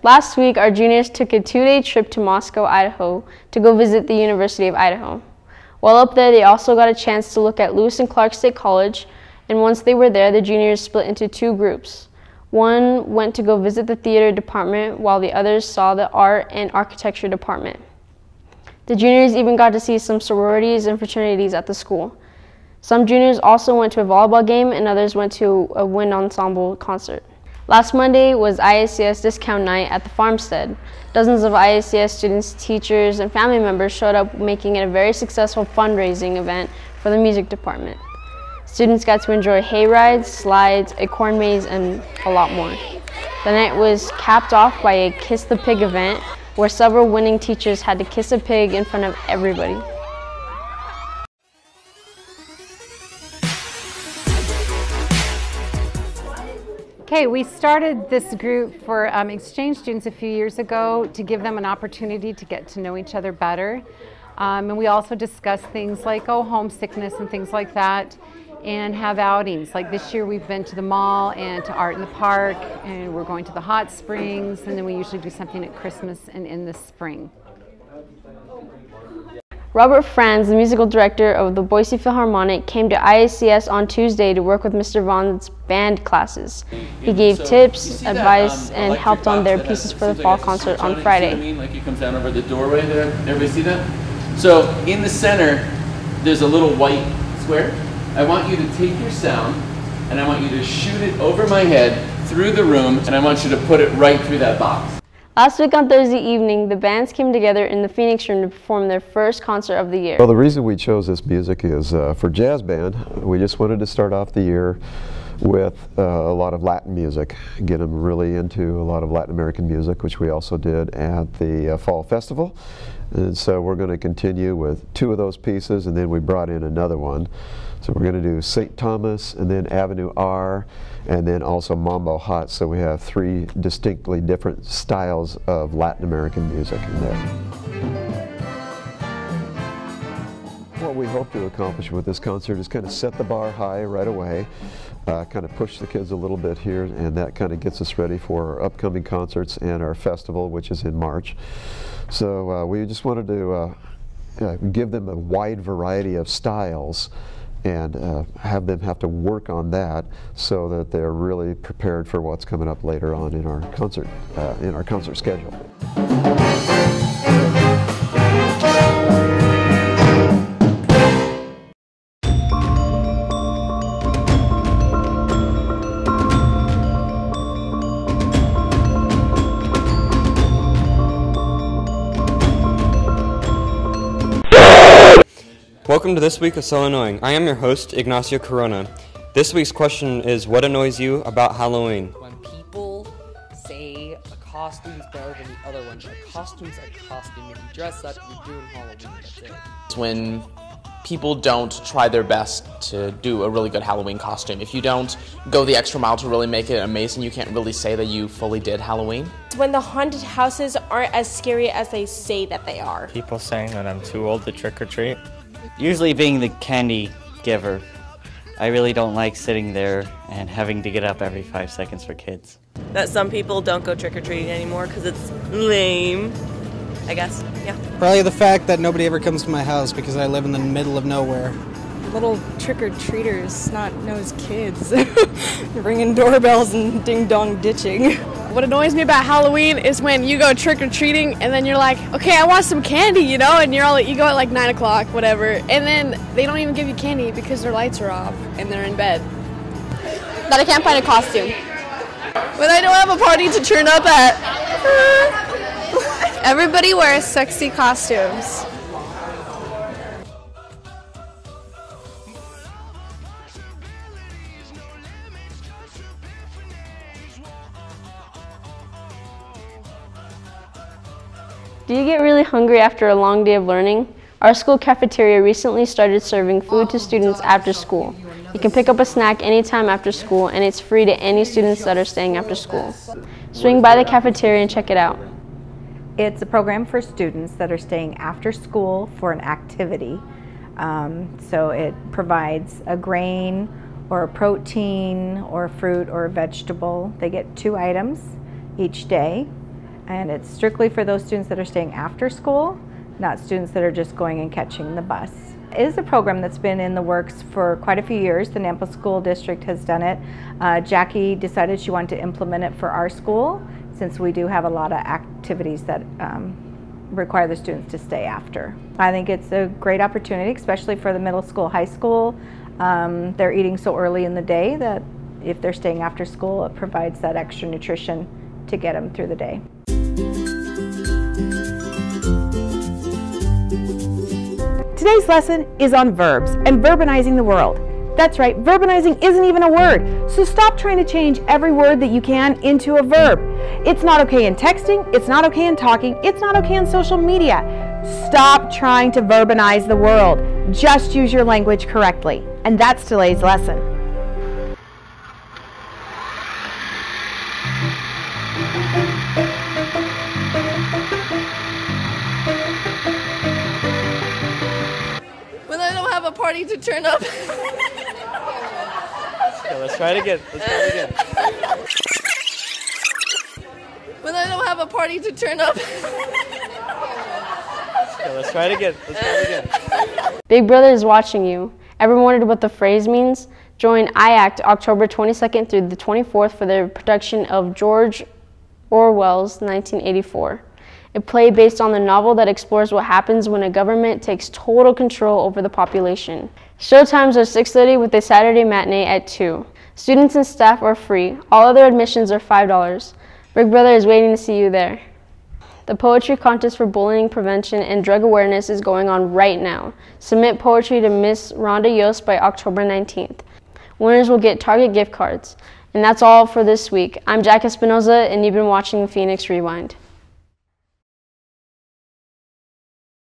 Last week, our juniors took a 2-day trip to Moscow, Idaho to go visit the University of Idaho. While up there, they also got a chance to look at Lewis and Clark State College, and once they were there, the juniors split into 2 groups. One went to go visit the theater department, while the others saw the art and architecture department. The juniors even got to see some sororities and fraternities at the school. Some juniors also went to a volleyball game, and others went to a wind ensemble concert. Last Monday was IACS discount night at the farmstead. Dozens of IACS students, teachers, and family members showed up, making it a very successful fundraising event for the music department. Students got to enjoy hay rides, slides, a corn maze, and a lot more. The night was capped off by a Kiss the Pig event, where several winning teachers had to kiss a pig in front of everybody. Okay, we started this group for exchange students a few years ago to give them an opportunity to get to know each other better. And we also discuss things like homesickness and things like that, and have outings. Like this year we've been to the mall and to Art in the Park, and we're going to the hot springs, and then we usually do something at Christmas and in the spring. Robert Franz, the musical director of the Boise Philharmonic, came to IACS on Tuesday to work with Mr. Vaughn's band classes. He gave tips, advice, and helped on their pieces for the fall concert on Friday. Like it comes down over the doorway there. Everybody see that? So in the center, there's a little white square. I want you to take your sound, and I want you to shoot it over my head through the room, and I want you to put it right through that box. Last week on Thursday evening, the bands came together in the Phoenix Room to perform their first concert of the year. Well, the reason we chose this music is for jazz band. We just wanted to start off the year with a lot of Latin music, get them really into a lot of Latin American music, which we also did at the Fall Festival. And so we're going to continue with 2 of those pieces, and then we brought in another one. So we're going to do St. Thomas, and then Avenue R, and then also Mambo Hot. So we have 3 distinctly different styles of Latin American music in there. What we hope to accomplish with this concert is kind of set the bar high right away, kind of push the kids a little bit here, and that kind of gets us ready for our upcoming concerts and our festival, which is in March. So we just wanted to give them a wide variety of styles and have them have to work on that so that they're really prepared for what's coming up later on in our concert schedule. Welcome to This Week of So Annoying. I am your host, Ignacio Corona. This week's question is, what annoys you about Halloween? When people say a costume's better than the other one, a costume's a costume. If you dress up, you're doing Halloween, that's it. It's when people don't try their best to do a really good Halloween costume. If you don't go the extra mile to really make it amazing, you can't really say that you fully did Halloween. It's when the haunted houses aren't as scary as they say that they are. People saying that I'm too old to trick or treat. Usually being the candy giver. I really don't like sitting there and having to get up every 5 seconds for kids. That some people don't go trick-or-treating anymore because it's lame, I guess, yeah. Probably the fact that nobody ever comes to my house because I live in the middle of nowhere. Little trick-or-treaters, snot-nosed kids, ringing doorbells and ding-dong ditching. What annoys me about Halloween is when you go trick-or-treating and then you're like, okay, I want some candy, you know, and you go at like 9 o'clock, whatever, and then they don't even give you candy because their lights are off and they're in bed. That I can't find a costume. When I don't have a party to turn up at. Everybody wears sexy costumes. Do you get really hungry after a long day of learning? Our school cafeteria recently started serving food to students after school. You can pick up a snack anytime after school, and it's free to any students that are staying after school. Swing by the cafeteria and check it out. It's a program for students that are staying after school for an activity. So it provides a grain or a protein or a fruit or a vegetable. They get 2 items each day. And it's strictly for those students that are staying after school, not students that are just going and catching the bus. It is a program that's been in the works for quite a few years. The Nampa School District has done it. Jackie decided she wanted to implement it for our school, since we do have a lot of activities that require the students to stay after. I think it's a great opportunity, especially for the middle school, high school. They're eating so early in the day that if they're staying after school, it provides that extra nutrition to get them through the day. Today's lesson is on verbs and verbonizing the world. That's right, verbonizing isn't even a word, so stop trying to change every word that you can into a verb. It's not okay in texting, it's not okay in talking, it's not okay on social media. Stop trying to verbonize the world. Just use your language correctly. And that's today's lesson. When I don't have a party to turn up. Okay, let's try it again. Let's try it again. When I don't have a party to turn up. Okay, let's try it again. Let's try it again. Big Brother is watching you. Ever wondered what the phrase means? Join IACT October 22nd through the 24th for their production of George Orwell's 1984. A play based on the novel that explores what happens when a government takes total control over the population. Showtimes are 6:30 with a Saturday matinee at 2. Students and staff are free. All other admissions are $5. Big Brother is waiting to see you there. The poetry contest for bullying prevention and drug awareness is going on right now. Submit poetry to Miss Rhonda Yost by October 19th. Winners will get Target gift cards. And that's all for this week. I'm Jack Espinoza, and you've been watching Phoenix Rewind.